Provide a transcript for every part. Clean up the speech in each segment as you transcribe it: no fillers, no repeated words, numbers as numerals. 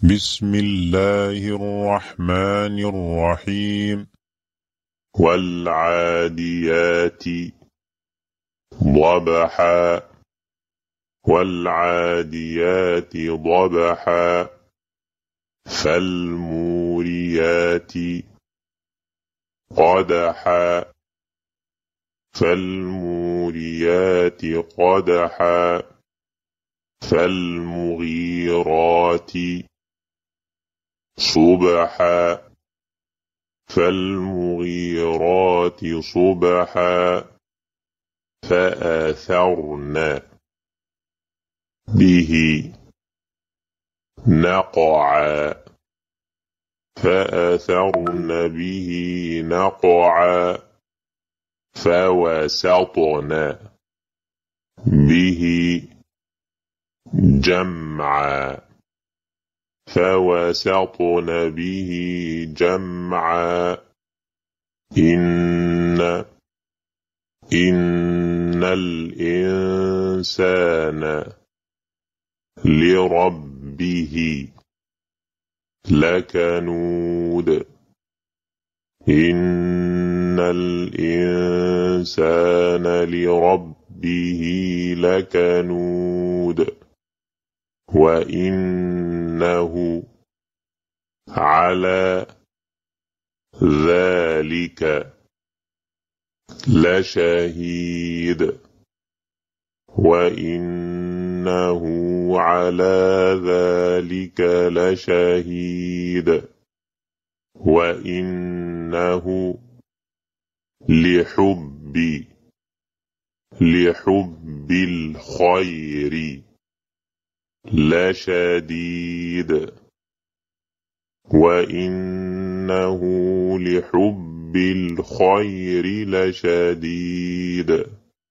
بسم الله الرحمن الرحيم. والعاديات ضبحا والعاديات ضبحا فالموريات قدحا فالموريات قدحا فالمغيرات صبحا فالمغيرات صبحا فأثرن به نقعا فأثرن به نقعا فوسطن به جمعا فوسطن به جمعا إن الإنسان لربه لكنود إن الإنسان لربه لكنود وإنه على ذلك لشهيد وإنه على ذلك لشهيد وإنه لحب الخير لشديد وإنه لحب الخير لشديد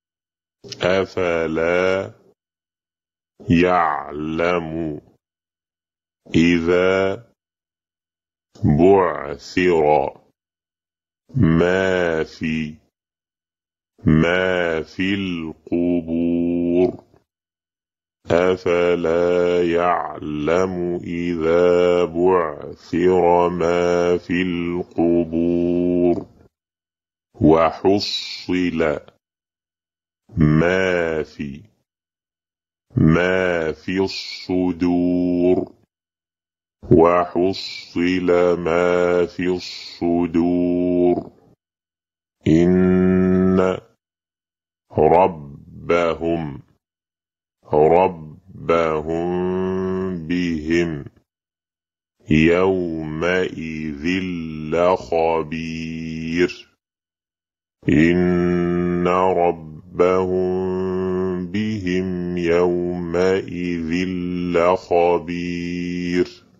أفلا يعلم إذا بعثر ما في القبور أفلا يعلم إذا بعثر ما في القبور وحصل ما في الصدور وحصل ما في الصدور إن ربهم بهم يومئذ لخبير إن ربهم بهم يومئذ لخبير